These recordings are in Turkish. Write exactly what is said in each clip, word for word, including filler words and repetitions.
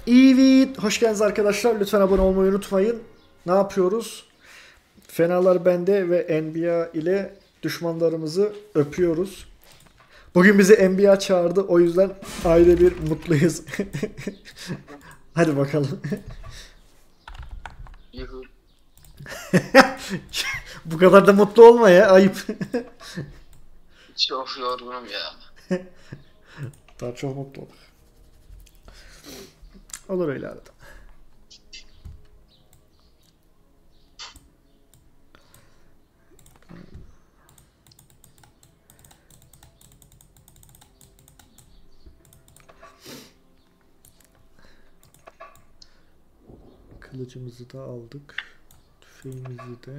Evet, hoş geldiniz arkadaşlar. Lütfen abone olmayı unutmayın. Ne yapıyoruz? Fenalar bende ve N B A ile düşmanlarımızı öpüyoruz. Bugün bizi N B A çağırdı. O yüzden ayrı bir mutluyuz. Hadi bakalım. Yuhu. Bu kadar da mutlu olma ya. Ayıp. Çok yorgunum ya. Daha çok mutlu olur. Olur öyle arada. Kılıcımızı da aldık. Tüfeğimizi de.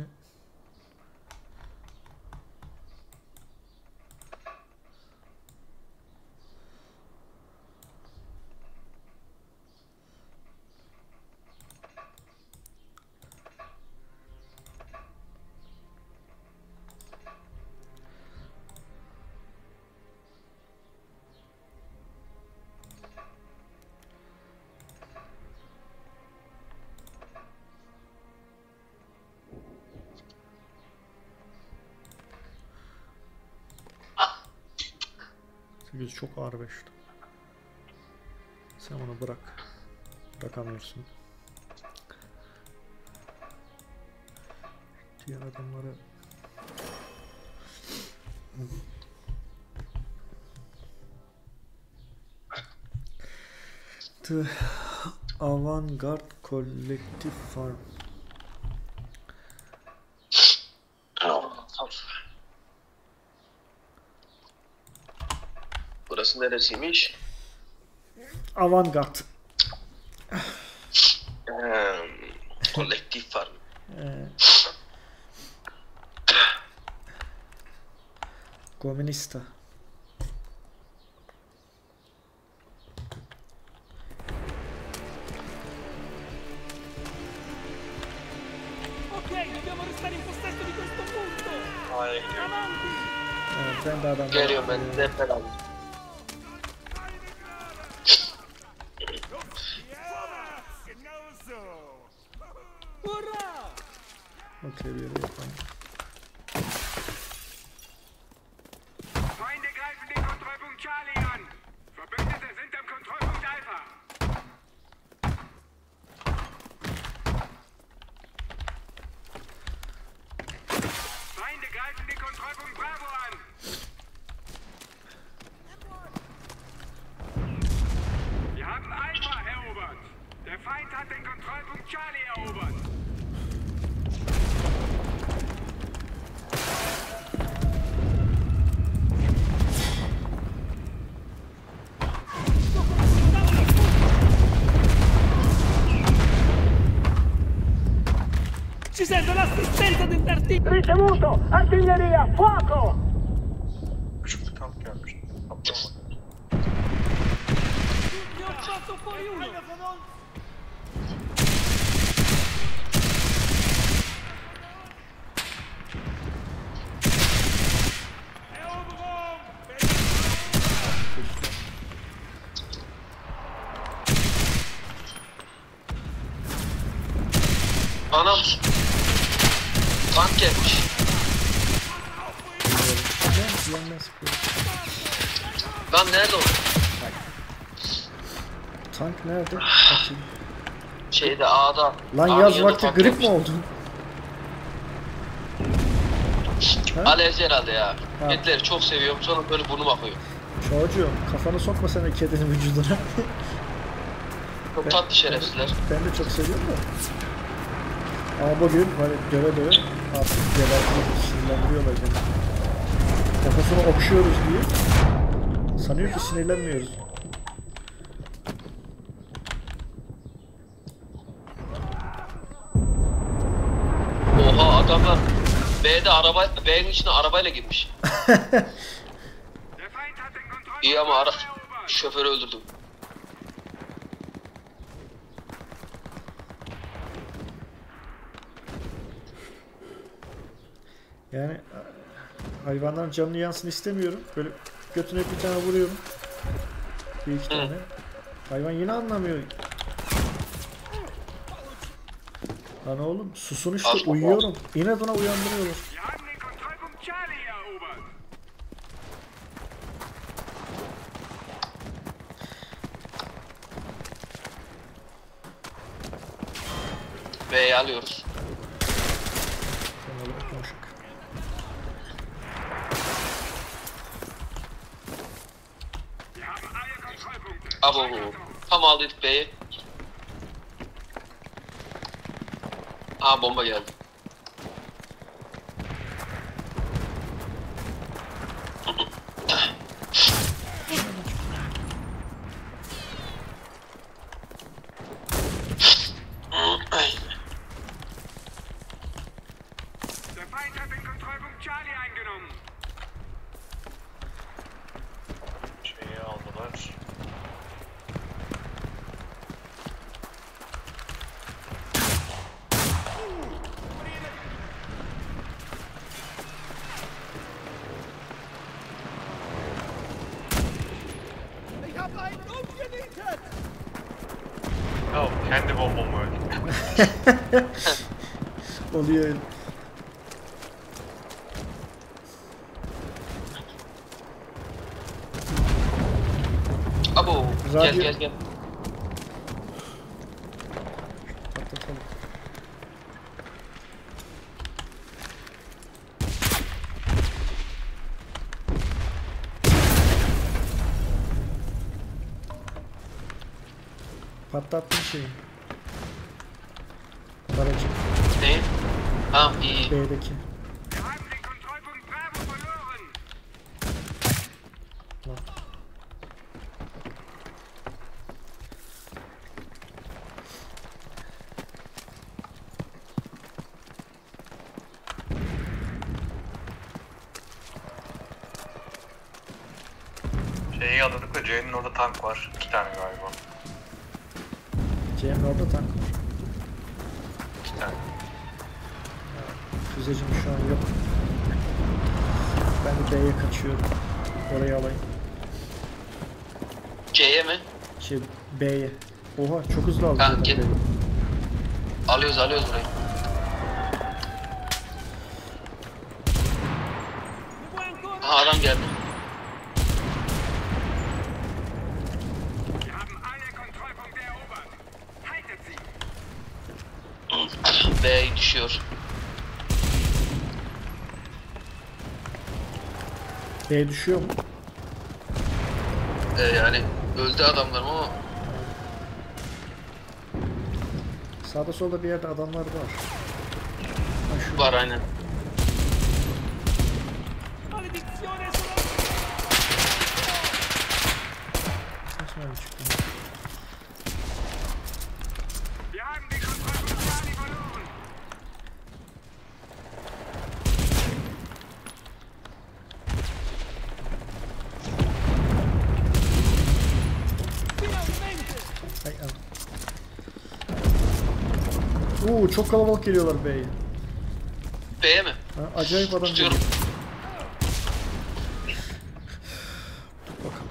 sekiz çok ağır beşti. Sen onu bırak. Bırakamıyorsun. Diğer adamları The Avantgarde Collective Farm. Burası neresiymiş? Avantgarde. Hmm, kolektif farm. Ee, Komünista. Ok, dobbiamo restare in possesso di questo punto! Hayır. Avanti! Evet, ben de adamları... Geliyorum ben de falan. Urrà! Okey, bir yere yapalım. Feinde greifen den Kontrollpunkt Charlie an. Verbündete sind am Kontrollpunkt Alpha. Feinde greifen den Kontrollpunkt Bravo an. Wir haben Alpha erobert. Der Feind hat den Kontrollpunkt Charlie erobert. Ci serve l'assistenza del terzo! Ricevuto! Artiglieria, fuoco! Küçük bir kamp gelmiş. Kaptan mı? Ne ho fatto fuori uno! Anam. Tank gelmiş. Ne? Yandan sıkıyor. Lan nerede o? Tank nerede? Bakayım. Şeyde A'da. Lan A'nın yaz yanında vakti tank grip mi gelmiş. oldun? Ha? Alerji herhalde ya. Ha. Kedileri çok seviyorum. Sonra böyle burnum akıyor. Çocuğum kafanı sokma sen o kedinin vücuduna. Çok Ben- tatlı şerefsizler. Ben de çok seviyorum da. Ama bugün hani göre göre artık gebertiyor, sinirlendiriyorlar beni. Kafasını okşuyoruz diye. Sanıyor ki sinirlenmiyoruz. Oha adamlar B'de araba B'nin içine arabayla girmiş. Der Feind hat den Kontrollpunkt İyi ama ara erobert. şoförü öldürdüm. Yani hayvanların canını yansın istemiyorum. Böyle götüne bir tane vuruyorum. Bir iki tane. Hayvan yine anlamıyor. Lan oğlum susun işte, Asla. uyuyorum. İnadına uyandırıyorlar. Wir haben den Kontrollpunkt Charlie erobert. B'yi alıyoruz. Fenerler konuşuk. Wir haben alle Kontrollpunkte. Abo. Tam aldık B'yi. Aa bomba geldi. Der Feind hat den Kontrollpunkt Charlie eingenommen. Şeyi aldılar. Ich habe einen umgenietet! Ya kendi bombamı öldü. Oluyor öyle. Abo. Gel Radyo- gel gel. Patlatalım. Patlattım şeyi. Aracı. Ne? Tamam iyi. B'deki. Wir haben den Kontrollpunkt Bravo verloren. Lan. Şeyi aldık da C'nin orada tank var. İki tane galiba. C'nin orada tank var. İki tane. Füzecim şu an yok. Ben de B'ye kaçıyorum. Orayı alayım. C'ye mi? Şey B'ye. Oha çok hızlı aldı Ha, zaten gel. B'yi. Alıyoruz alıyoruz burayı. Ne vuoi ancora? Aha adam geldi. Wir haben alle Kontrollpunkte erobert. Haltet sie. B düşüyor. B düşüyor mu? Ee, yani öldü adamlar ama Sağda solda bir yerde adamlar var. Ha şu. var aynen. Maledizione sulla... Saçma bir çıktı. Wir haben den Kontrollpunkt Charlie verloren. Finalmente! Ay, al. Oo çok kalabalık geliyorlar B'ye. B'ye mi? Ha, acayip adam Tutuyorum. geliyor. Bakalım.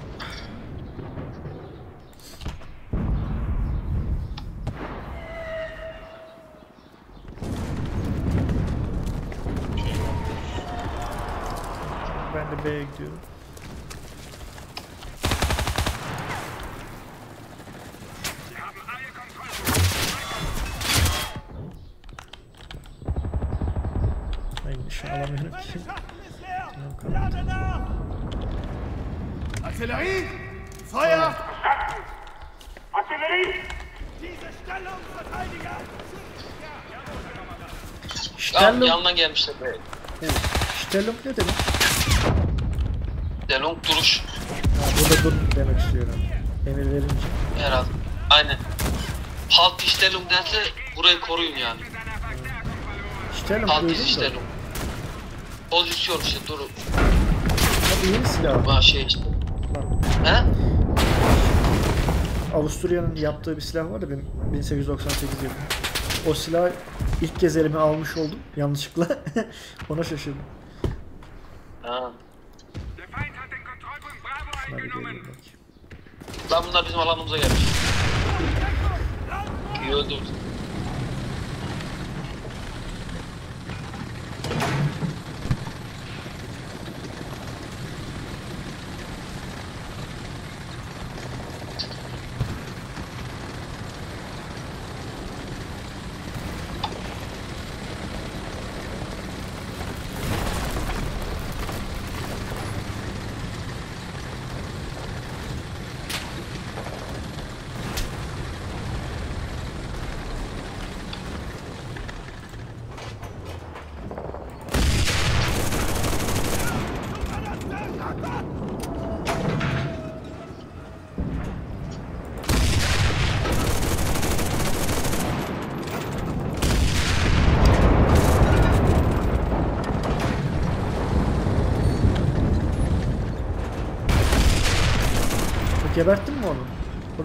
Ben de B'ye gidiyorum. Wir haben alle Kontrollpunkte. Ay nişan alamıyorum Meine ki. Schachtel ist leer! Tamam, kann Lade nach! Artillerie! Feuer! Artillerie! Diese Stellung, Verteidiger! Aa, Stellum. yandan gelmişler B'ye. Stellum ne demek? Delong duruş Ha, burada dur demek istiyorum. Emir verince. herhalde. Aynen. Halk iştelum derse burayı koruyun yani. Stellum Halk duydum da. iştelum. Pozisyon işte dur. Ha, iyi bir silah. Ha şey işte. Lan, He? Avusturya'nın yaptığı bir silah var da bin sekiz yüz doksan sekiz yapımı. O silahı ilk kez elime almış oldum yanlışlıkla. Ona şaşırdım. Ha. Der Feind hat den Kontrollpunkt Bravo Hadi eingenommen. geliyor belki. Lan bunlar bizim alanımıza gelmiş. İyi öldürdü.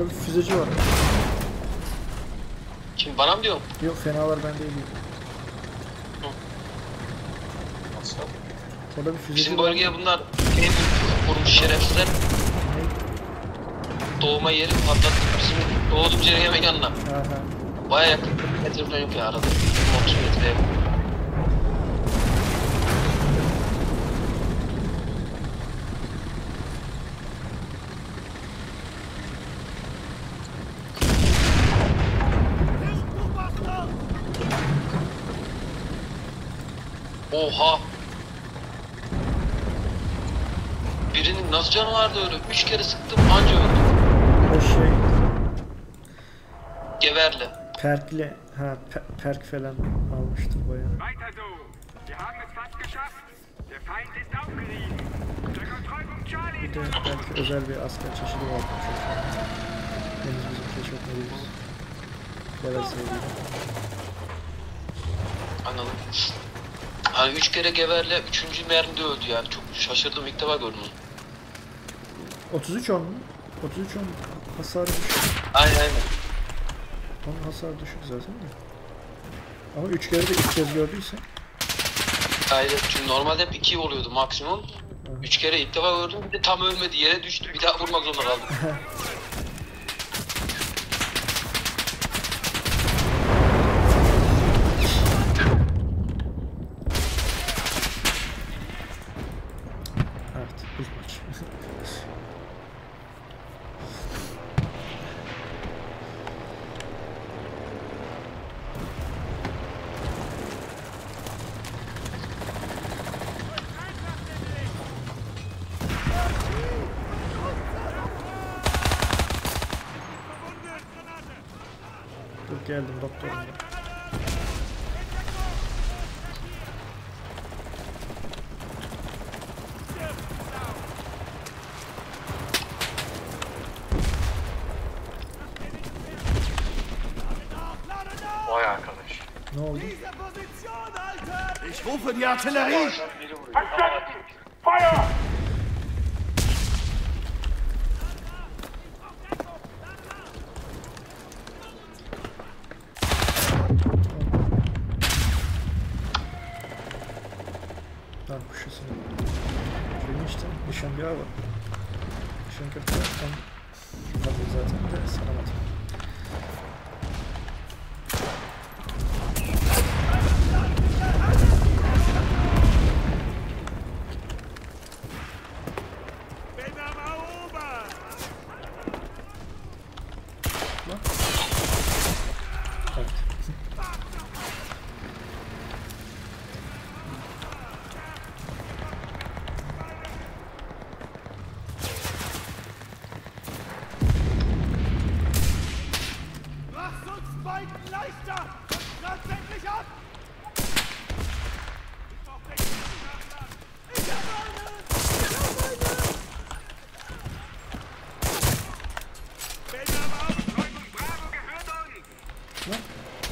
Orada bir füzeci var. Kim bana mı diyorsun? Yok fenalar bende değil. Nasıl? Orada bir füzeci Bizim var. bölgeye bunlar en vurmuş şerefsizler. Ne? Doğma yeri patlattı. Bizim doğduğumuz yerin hemen yanına. Aha. Baya yakın. Metre falan yok ya arada. otuz metreye. Oha! Birinin nasıl canı vardı öyle? Üç kere sıktım anca öldü. O şey Geverle. perkle ha pe perk falan almıştır bayağı. Weiter so. Wir haben es fast geschafft. Der Feind ist aufgerieben. Der Kontrollpunkt Charlie Bir de belki özel bir asker çeşidi var. Henüz bizim keşfetmediğimiz. Level sevdiğim. Anladım. Hani üç kere geverle üçüncü mermide öldü yani. Çok şaşırdım, ilk defa gördüm. otuz üç on mu? otuz üç on hasarı düşük. Aynen aynen. Onun hasarı düşük zaten de. Ama üç kere de ilk kez gördüyse. Aynen. Çünkü normalde hep iki oluyordu maksimum. Üç kere ilk defa gördüm. Bir de tam ölmedi, yere düştü. Bir daha vurmak zorunda kaldım. Evet, ilk maç. Dur geldim doktorum da. Vay arkadaş. Ne oldu? Ich rufe die Artillerie! Feuer! Lan kuşasını. Benim işte nişan bir var. Nişan köprü zaten. Tabii zaten de saramadım. Bin am Erobern! Evet. Mach's uns beiden leichter! Und platzt endlich ab! Ich hab einen! Ich hab einen! Bin am Auftreuung Bravo gehört uns!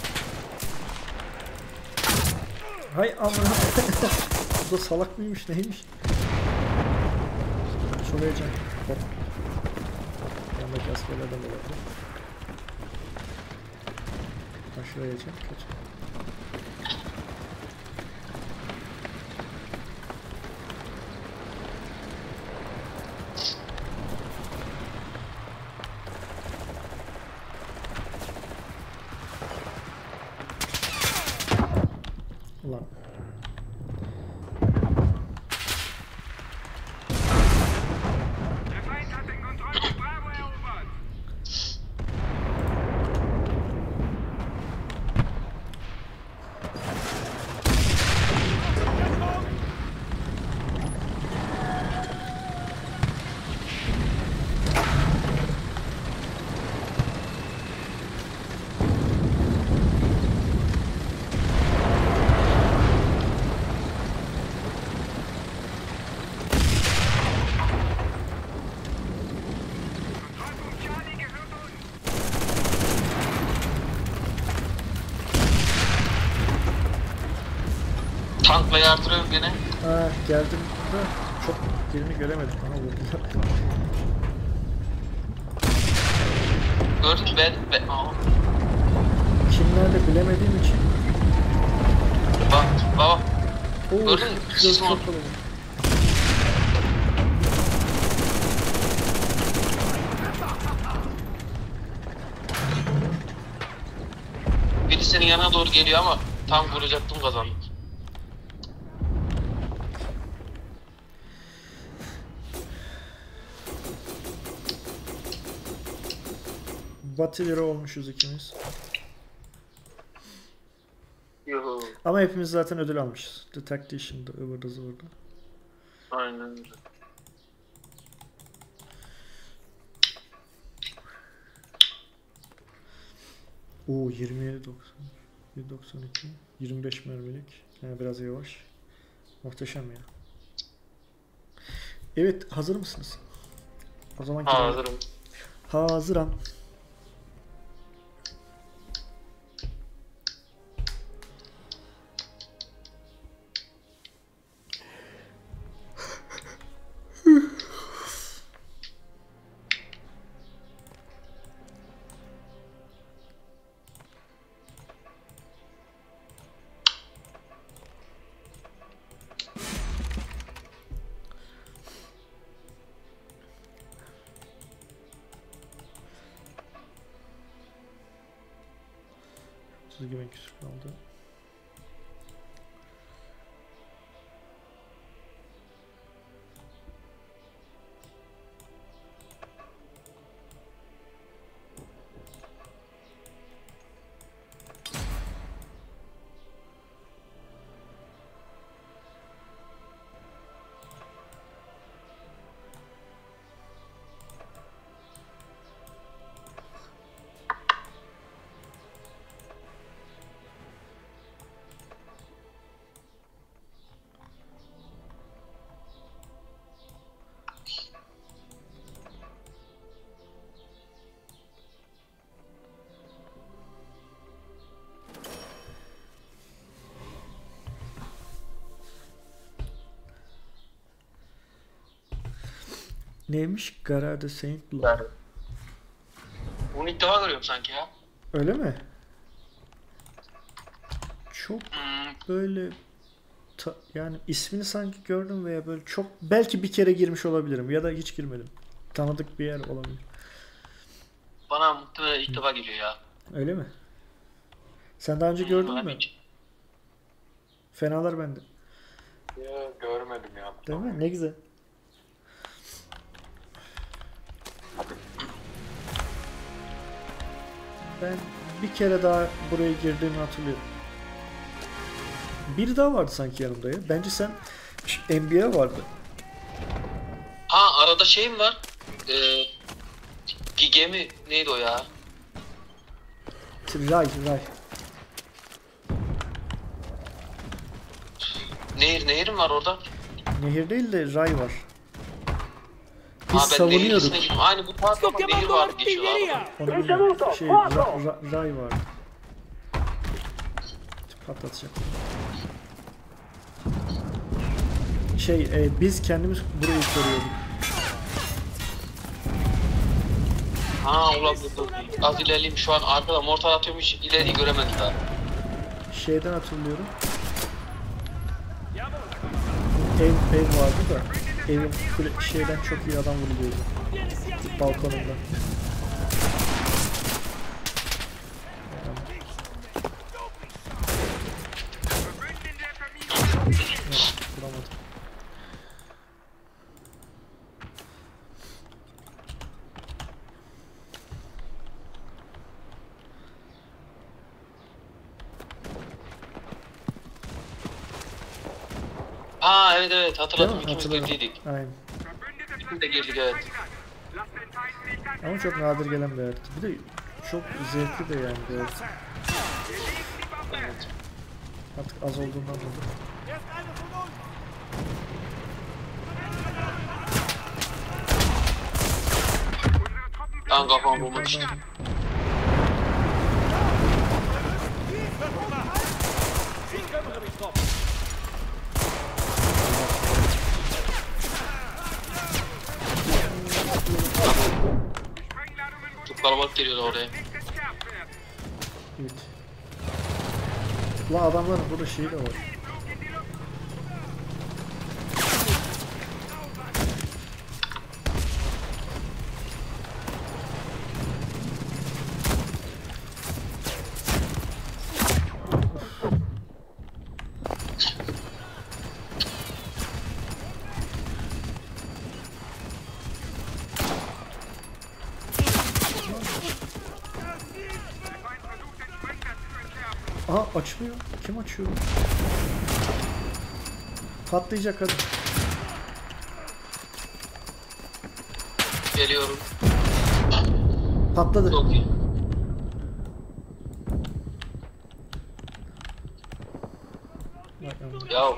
Hay amına. Bu da salak mıymış neymiş? Çok heyecan. Hop. Yanındaki askerlerden de olabilir. Aşırı heyecan. Kaç. Ulan. Der Feind hat den Kontrollpunkt Bravo erobert! Kontrollpunkt Charlie gehört uns! Tankla yardırıyorum gene. Ha geldim da çok yerini göremedik. Bana vurdular. Gördün mü ben? ben Aa, Kimlerle bilemediğim için. bak bak. Oo, Gördün mü? çok Siz mi çok oldu? kolay. Biri senin yanına doğru geliyor ama tam vuracaktım kazandım. Batıları olmuşuz ikimiz. Yuhu. Ama hepimiz zaten ödül almışız. The Tactician'da, ıvırda zıvırda. Aynen öyle. Oo yirmi yedi doksan. bir doksan iki. yirmi beş mermilik. Yani biraz yavaş. Muhteşem ya. Evet, hazır mısınız? O zaman girelim. Hazırım. Hazırım. otuz iki bin küsur kaldı. Neymiş? Garade Saint Law. Bunu ilk defa görüyorum sanki ya. Öyle mi? Çok Hmm. böyle ta- yani ismini sanki gördüm veya böyle çok belki bir kere girmiş olabilirim ya da hiç girmedim. Tanıdık bir yer olabilir. Bana muhtemelen ilk defa geliyor ya. Öyle mi? Sen daha önce gördün Ben mü? hiç- Fenalar bende. Ya, görmedim ya. Değil mi? Ne güzel. Ben bir kere daha buraya girdiğimi hatırlıyorum. Biri daha vardı sanki yanımda ya. Bence sen N B A vardı. Ha arada şey mi var? Ee, Gige mi? Neydi o ya? Ray, Ray. Nehir, nehir mi var orada? Nehir değil de Ray var. Biz Ha ben savunuyorduk. nehirisine gittim. Aynı bu tarafta Sto nehir chiamando vardı geçiyorlar. l'artiglieria! Onu bilmiyorum. Şey, Ra- Ra- Ray vardı. Patlatacağım. Şey, e, biz kendimiz burayı koruyorduk. Ha olabilir. Az ilerleyeyim şu an arkada mortar atıyormuş ileriyi göremedim daha. Şeyden hatırlıyorum. Ev, ev vardı da evin kule- şeyden çok iyi adam vuruluyordu. Vieni a me! Balkonunda. Yok, vuramadım. Ha evet evet hatırladım Değil mi? ikimiz Hatırladım. girdiydik. Aynen. Biz de girdik evet. Lass den Feind nicht an. Ama çok nadir gelen bir harita. Bir de çok zevkli de yani bir harita. Evet. Artık az olduğundan dolayı. Erst einer von uns! Unsere Truppen Lan bleiben kafam bulmak işte. Ich kümmere mich drum! Sprengladungen wurden Çok kalabalık kalabalık geliyorlar oraya. Nicht entschärft werden. Evet. Ulan adamların burada şeyi de var. Flug in die Luft. Der Feind versucht, den Sprenger zu entschärfen. Aha açılıyor. Kim açıyor? Patlayacak hadi. Geliyorum. Patladı. Çok iyi. Bak, bak. Ya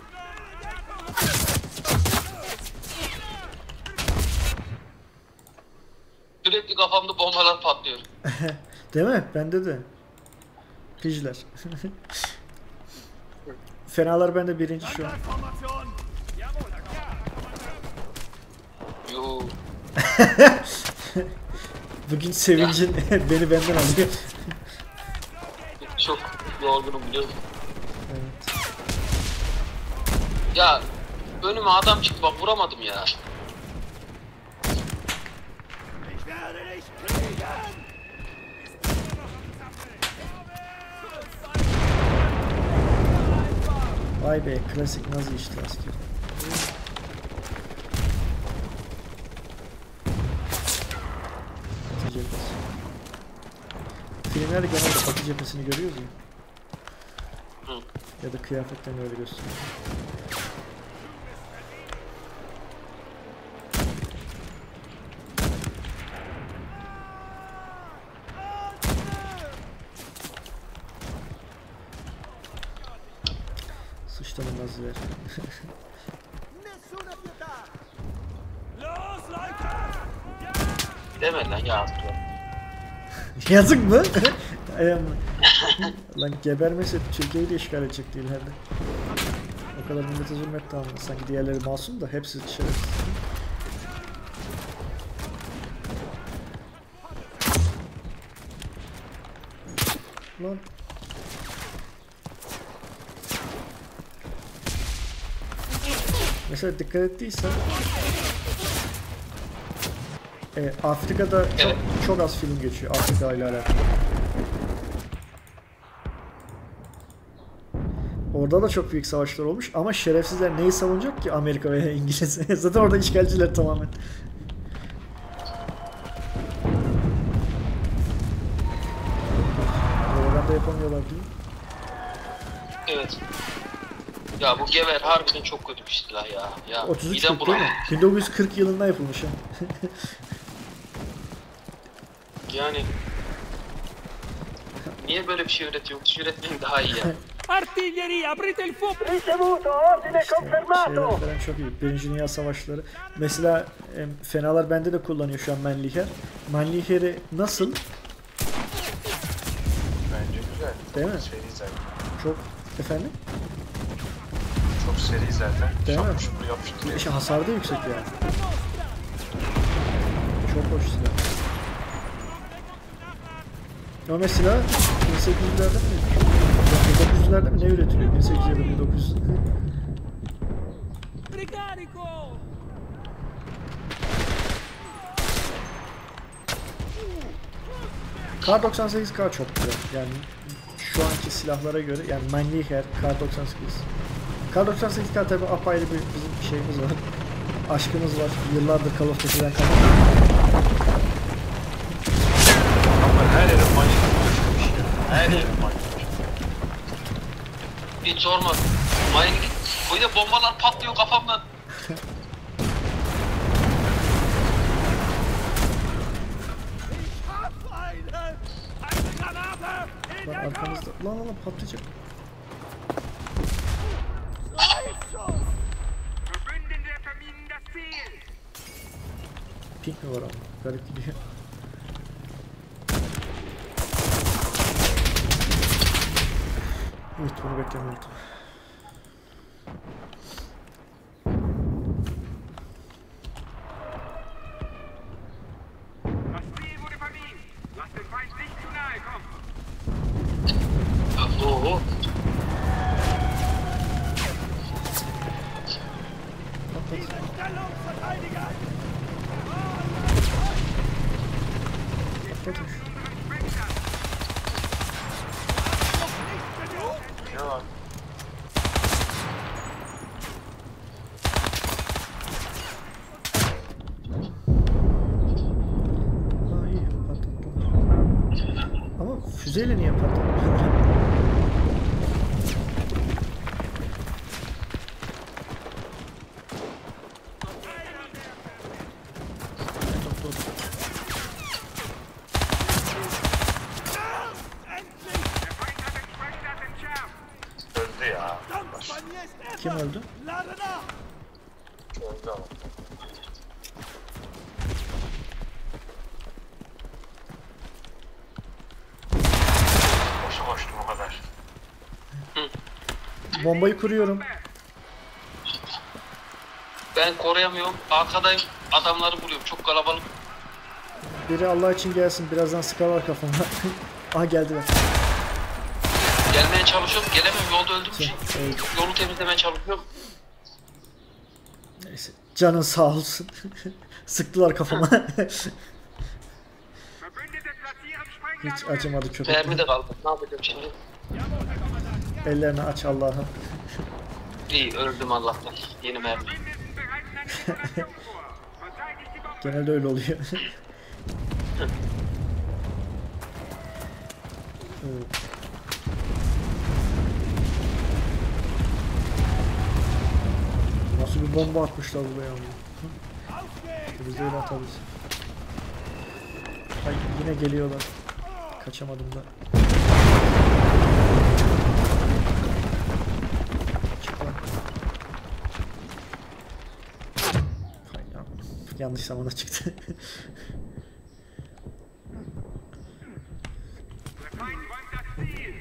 sürekli kafamda bombalar patlıyor. Değil mi? Bende de. Pijler. Fenalar bende birinci şu an. Yoo. Bugün sevincin beni benden alıyor. Çok yorgunum biliyor musun? Evet. Ya önüme adam çıktı bak vuramadım ya. Vay be klasik Nazi işte asker. Batı cephesi. Filmlerde genelde Batı cephesini görüyoruz ya. Hı. Ya da kıyafetten öyle gösteriyor. Sıçtım Naziler. Los, Leute! Deme lan ya. Yazık mı? Ay amma. Lan gebermese Türkiye'yi de işgal edecekti ileride. O kadar millete zulmetti ama sanki diğerleri masum da hepsi şerefsiz. Lan. Mesela dikkat ettiysen e, Afrika'da çok, Evet. çok az film geçiyor Afrika ile alakalı. Orada da çok büyük savaşlar olmuş ama şerefsizler neyi savunacak ki Amerika veya İngiliz? Zaten orada işgalciler tamamen. Propaganda yapamıyorlar değil mi? Evet. Ya bu geber harbiden çok kötü bir silah ya. Ya otuz üç midem kırk değil mi? bulanıyor. bin dokuz yüz kırk yılında yapılmış ha. Yani niye böyle bir şey üretiyor? Bir şey üretmeyin daha iyi ya. Artiglieria, aprite il fuoco! Ricevuto, ordine İşte confermato. şeyler falan çok iyi. Birinci Dünya Savaşları. Mesela em, fenalar bende de kullanıyor şu an Mannlicher. Mannlicher'i nasıl? Bence güzel. Değil mi? Seri zaten. Çok efendim? Çok seri zaten. Değil mi? Yapmış bunu yapıştırıyor. İşte hasar da yüksek yani. Çok hoş silah. O mesela bin sekiz yüzlerde mi? bin dokuz yüzlerde mi ne üretiliyor? bin sekiz yüz ya da bin dokuz yüz. Ricarico! Kar doksan sekiz K çok güzel. Yani şu anki silahlara göre yani Mannlicher, Kar doksan sekiz. Kar doksan sekiz K tabi apayrı bir bizim şeyimiz var. Aşkımız var. Yıllardır Call of Duty'den kalan. Ama her yere manyak başlamış ya. Her yere manyak. Hiç sorma. Mayın git. Bu da bombalar patlıyor kafamdan. Abfeinde! Eine Granate! In Lan der arkamızda. Lan lan lan patlayacak. Leitschuss! Verbündete verminen das Ziel. Pink mi var ama? Garip gidiyor. Evet bunu beklemiyordum. Das Ziel wurde vermint. Füzeyle niye patladı? Der Feind hat den Sprengstoff entschärft. Öldü ya. Kim öldü? Laden nach! Öldü ama. Boşu koştum o kadar. Bombayı kuruyorum. Ben koruyamıyorum. Arkadayım. Adamları vuruyorum. Çok kalabalık. Biri Allah için gelsin. Birazdan sıkarlar kafama. Aha geldiler. Gelmeye çalışıyorum. Gelemem. Yolda öldüm. Şey, öldü. Yolu temizlemeye çalışıyorum. Neyse. Canın sağ olsun. Sıktılar kafama. Verbündete platzieren Hiç Sprengladungen. acımadı köpek. Mermi de kaldı. Ne yapacağım şimdi? Ellerini aç Allah'ım. İyi öldüm Allah'tan. Yeni mermi. Verbündeten bereiten eine Eskalation vor. Verteidigt die Bombe. Genelde öyle oluyor. Evet. Nasıl bir bomba atmışlar buraya ama. Biz de öyle atarız. Ay yine geliyorlar. Kaçamadım da. Çık lan. Hay ya. Yanlış zamanda çıktı. Der Feind räumt das Ziel.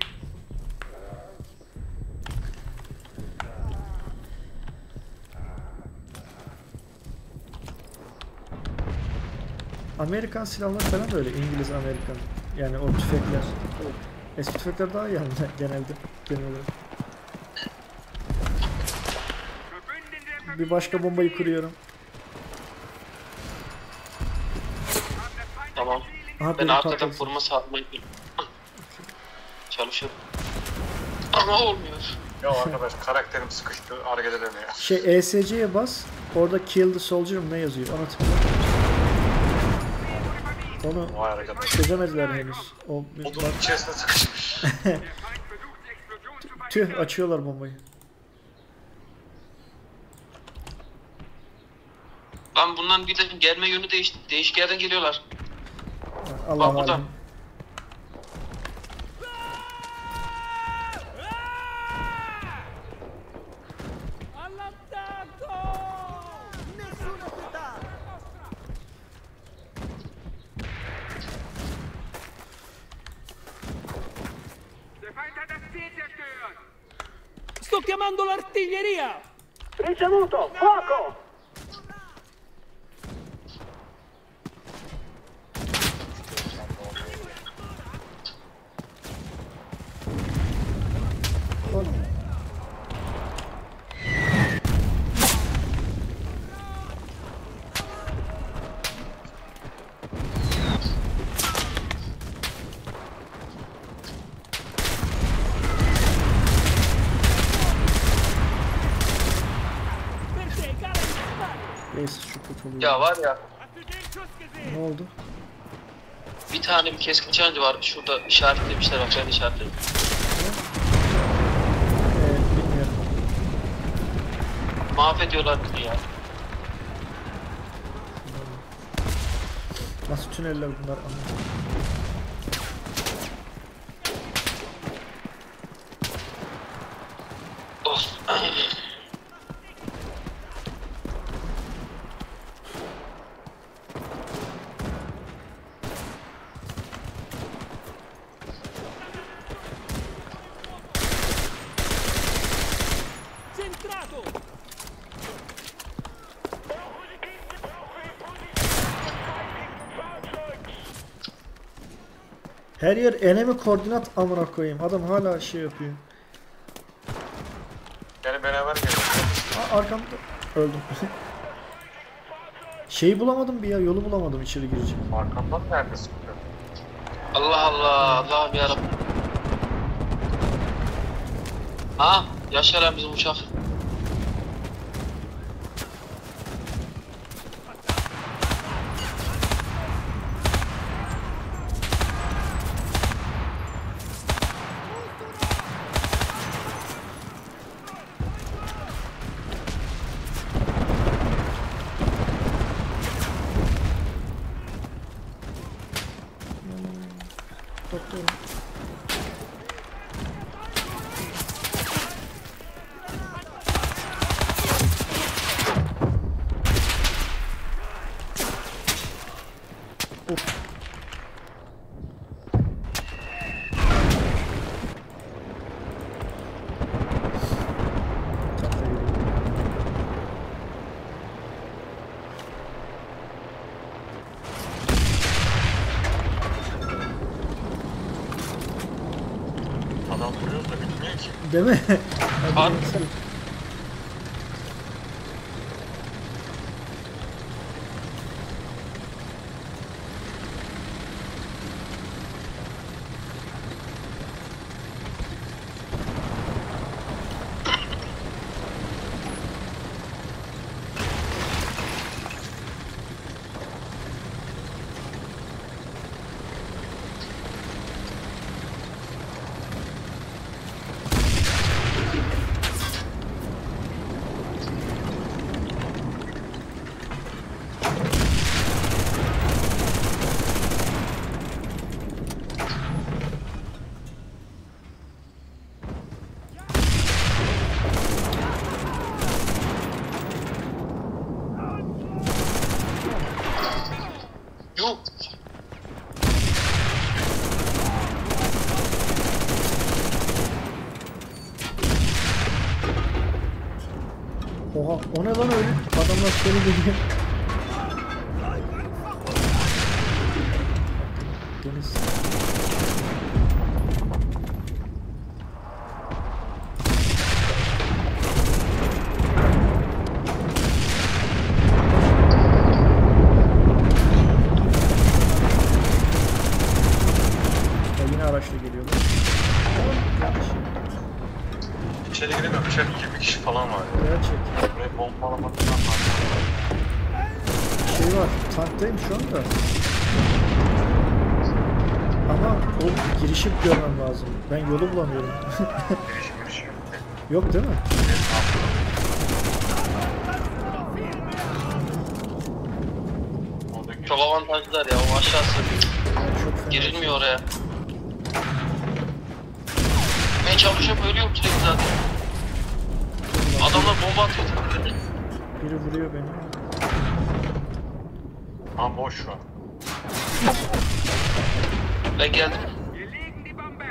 Amerikan silahları falan da öyle. İngiliz, Amerikan. Yani o tüfekler. Eski tüfekler daha iyi yani genelde. Genel olarak. Verbündete Bir başka bombayı kuruyorum. haben der Feind Tamam. Aha Ben biri arkadan patladı. koruma sağlamayı çalışıyorum. Ama olmuyor. Ya arkadaş karakterim sıkıştı, hareket edemiyor. Şey E S C'ye bas. Orada kill the soldier mı ne yazıyor? Ona tıkla. Onu Vay arkadaş. çözemediler henüz. O Odunun içerisinde sıkışmış. Der Feind versucht, die Explosion zu tüh verhindern. açıyorlar bombayı. Ben bundan bir de gelme yönü değiş değişik yerden geliyorlar. Allah Bak burada. Allah. All'attacco! Nessuna pietà! Der Feind hat das Ziel zerstört. Sto chiamando l'artiglieria! Ricevuto! Fuoco! Per te, cara di spari! Neyse şu kötü oluyor. Ya var ya Hast du den Schuss gesehen? Ne oldu? bir tane bir keskin nişancı var. Şurada işaretlemişler. Bak ben işaretledim. Evet bilmiyorum. Mahvediyorlar bizi ya. Nasıl tüneller bunlar anlamadım. Of. Centrato! Her yer enemy koordinat amına koyayım. Adam hala şey yapıyor. Yani beraber geliyor. Aa, arkamda öldüm. Şeyi bulamadım bir ya. Yolu bulamadım içeri girecek. Arkamdan nerede sıkıyor? Allah Allah. Allah'ım yarabbim. Ha, Yaşar abi bizim uçak. Adam vuruyor da bitmiyor ki. Değil mi? Abi. Yuh. Oha o ne lan öyle? Adamlar şöyle geliyor. Deniz. Ya yine araçla geliyorlar. İçeri giremiyorum. İçeri yirmi kişi falan var. Gerçek. Buraya bombalamadan var. Şey var, tanktayım şu anda. Ama o girişi görmem lazım. Ben yolu bulamıyorum. Giriş giriş yok. Yok değil mi? Orada giriş. Çok avantajlılar ya, o aşağısı. Çok fena. Girilmiyor oraya. Ben çalışıyorum, ölüyorum sürekli zaten. Adamlar bomba atıyor. Biri vuruyor beni. Ha boş şu an. Ben geldim. Wir legen die Bombe.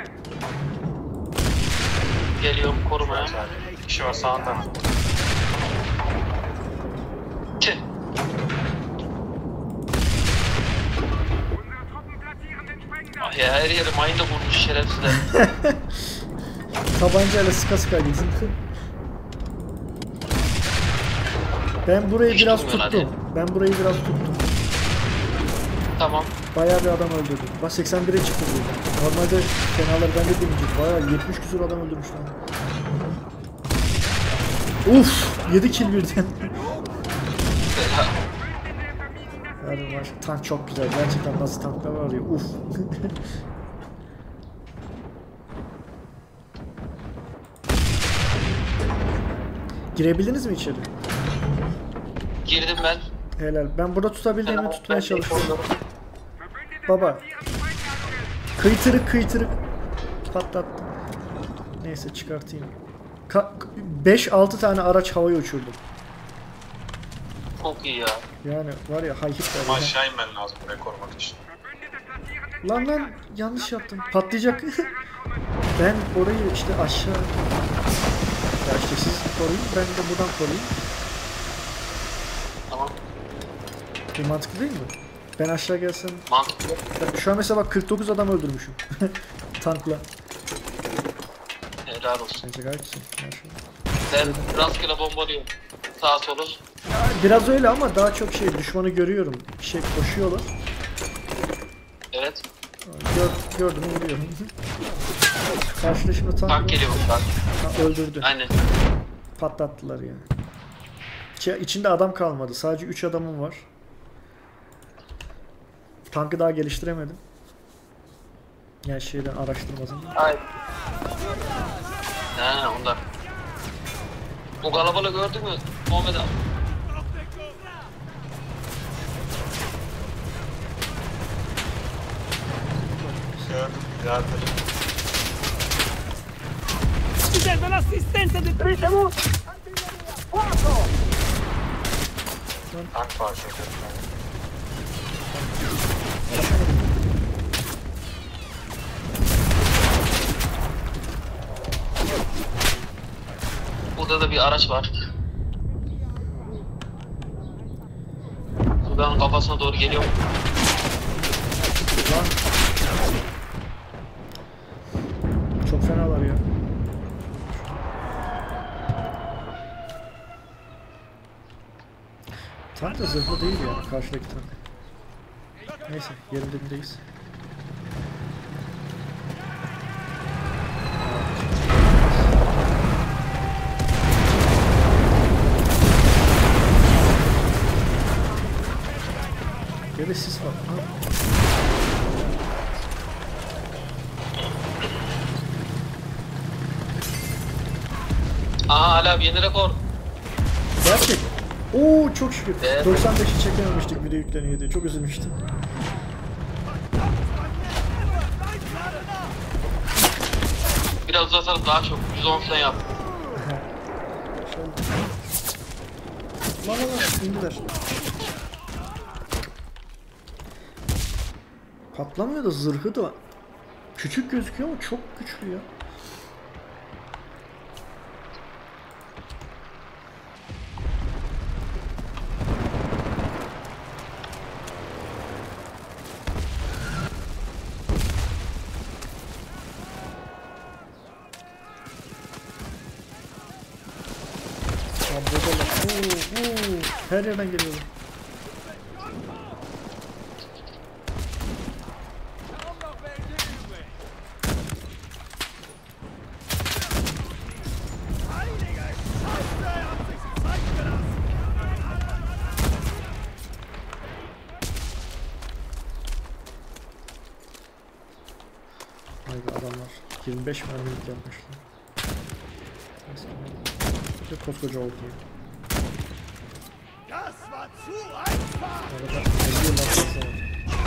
Geliyorum korumaya. İki kişi var sağında. Tüh. Unsere Truppen platzieren den Sprengstoff. Ah ya, her yeri mayında vurmuş şerefsizler. Tabancayla sıka sıka gidin. Ben burayı Hiç biraz durmuyorlar tuttum. Ben burayı biraz tuttum. Tamam. Bayağı bir adam öldürdüm. Bak seksen bire çıktı burada. Normalde fenalar bende demeyecek. Bayağı yetmiş küsur adam öldürmüş lan. Uf, yedi kill birden. Bela. Yani maş, tank çok güzel. Gerçekten nasıl tanklar var ya. Uf. Girebildiniz mi içeri? Girdim ben. Helal. Ben burada tutabildiğimi Ben- tutmaya ben- çalışıyorum. Verbündete Baba. platzieren Sprengladungen. Kıytırık kıytırık. Patlattım. Neyse çıkartayım. beş altı tane araç havaya uçurdum. Çok iyi ya. Yani var ya hay hit Ama var ya. aşağı inmen lazım burayı korumak için. Verbündete platzieren den Lan lan yanlış yaptım. Patlayacak. Ben orayı işte aşağı... Ya işte siz koruyun, ben de buradan koruyayım. Tamam. Bu mantıklı değil mi? Ben aşağı gelsem... Mantıklı. Ben şu an mesela bak kırk dokuz adam öldürmüşüm. Tankla. Helal olsun. Bence gayet güzel. Maşallah. Ben rastgele bombalıyorum. Sağa sola. Biraz öyle ama daha çok şey düşmanı görüyorum. Şey koşuyorlar. Evet. Gör, gördüm vuruyorum. Karşılaşımda tank, Tank geliyor buradan. Ha, öldürdü. Aynen. Patlattılar yani. İçi- İçinde adam kalmadı. Sadece üç adamım var. Tankı daha geliştiremedim. Yani şeyden araştırmadım. Aynen. He ondan. Bu kalabalığı gördün mü Muhammed abi? Gördüm. Yardım. Ci serve l'assistenza del... Ricevuto! Fuoco! Tank var şurada. Burada da bir araç var. Buradan kafasına doğru geliyor. Çok fenalar ya. Tank da zırhlı değil yani karşıdaki tank. Neyse yerin dibindeyiz. Geri sis var. Ha. Aha hala bir yeni rekor. Gerçek. Oo çok şükür. Evet. doksan beşi çekememiştik video yükleniyor diye. Çok üzülmüştüm. Biraz uzatırız daha çok. yüz on falan yap. Lan lan lan indiler. Patlamıyor da zırhı da küçük gözüküyor ama çok güçlü ya. Abi burada bak. Oo, oo. Her yerden geliyorlar. Kaum noch welche übrig. Heilige Scheiße, er hat sich Zeit gelassen. Haydi adamlar yirmi beş mermilik yapmışlar. Neyse. Bir de koskoca oldu. Das war zu einfach. Arada elli yıl atlarsa var.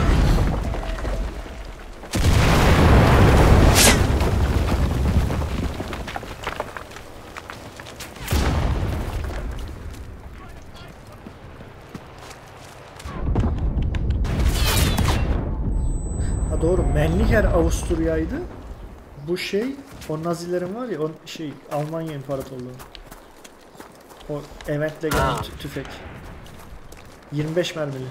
Ha doğru, Menliher Avusturya'ydı. Bu şey, o Nazilerin var ya, o şey Almanya İmparatorluğu. O eventle gelen Ha. tü- tüfek. yirmi beş mermili.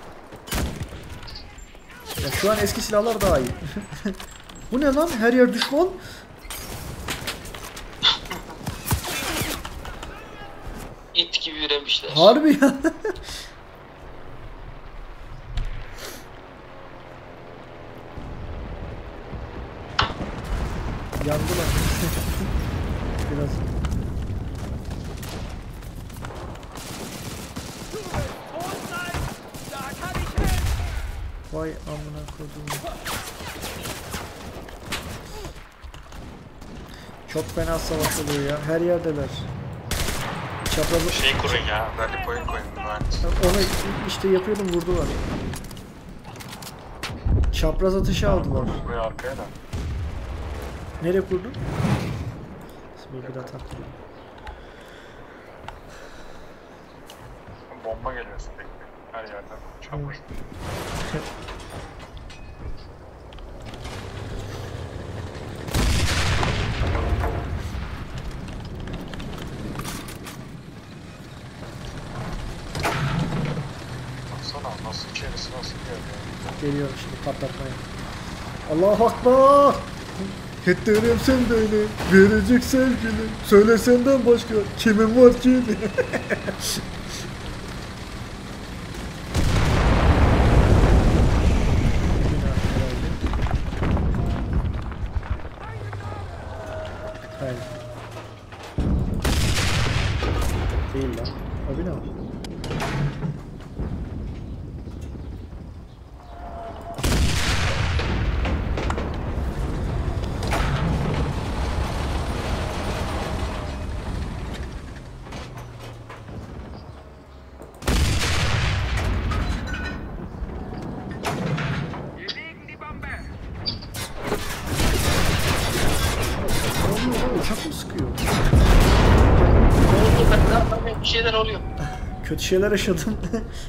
Ya şu an eski silahlar daha iyi. Bu ne lan? Her yer düşman. İt gibi üremişler. Harbi ya. Yandılar. Biraz. Du willst tot sein? Da kann ich helfen. Vay amına koduğum. Çok fena savaş oluyor ya. Her yerdeler. Çaprazı. Şey kurun ya. Rally point koyun mühendis. Onu işte yapıyordum, vurdular. Çapraz atışı aldılar. Buraya arkaya da. Nereye kurdun? Bir bir atak. Bomba geliyor sürekli. Her yerden. Çamur. Baksana nasıl içerisi nasıl geliyor. Geliyorum şimdi patlatmaya. Allahu Akbar! Hitlerim sen beni, verecek sevgili. Söyle senden başka kimin var ki? Hayır. Değil lan. O bina mı? Wir legen die Bombe. Ne oluyor lan? Uçak mı sıkıyor? Ne oldu? Ben ne yapayım? Bir şeyler oluyor. Kötü şeyler yaşadım.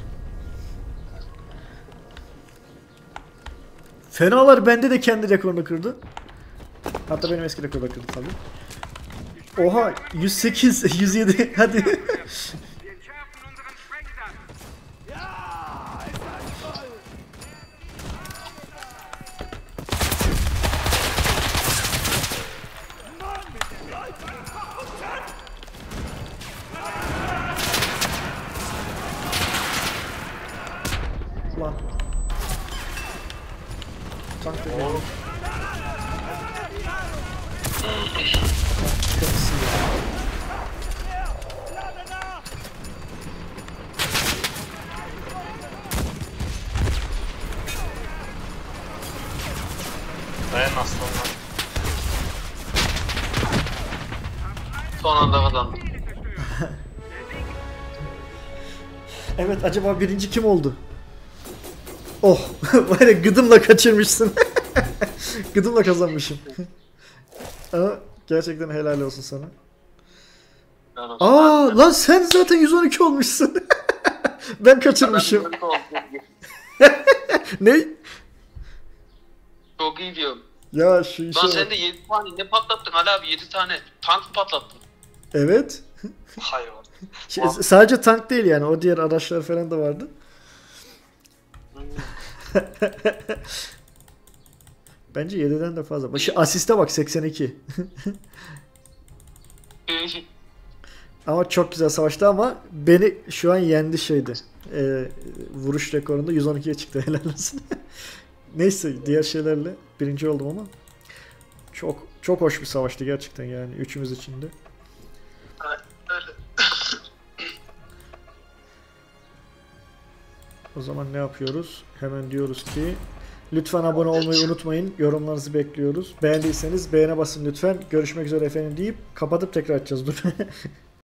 Fenalar bende de kendi rekorunu kırdı. Hatta benim eski rekoru kırdı tabii. Oha yüz sekiz, yüz yedi hadi. Wir entschärfen unseren Sprengstoff. Ja, ist das toll. Son anda kazandım. Evet, acaba birinci kim oldu? Oh, var ya gıdımla kaçırmışsın. Gıdımla kazanmışım. Ama gerçekten helal olsun sana. Aa lan sen zaten yüz on iki olmuşsun. Ben kaçırmışım. Ne? Çok iyi diyorum. Ya şu işe Lan bak. sen de yedi tane ne patlattın Ali abi, yedi tane tank patlattın. Evet. Hayır. Şey, sadece tank değil yani, o diğer araçlar falan da vardı. Bence yediden de fazla. Başı asiste bak, seksen iki. Ama çok güzel savaştı, ama beni şu an yendi şeydi. Ee, vuruş rekorunda yüz on ikiye çıktı, helal olsun. Neyse, diğer şeylerle birinci oldum ama çok çok hoş bir savaştı gerçekten yani, üçümüz için de. O zaman ne yapıyoruz? Hemen diyoruz ki lütfen abone olmayı unutmayın. Yorumlarınızı bekliyoruz. Beğendiyseniz beğene basın lütfen. Görüşmek üzere efendim deyip kapatıp tekrar açacağız. Dur.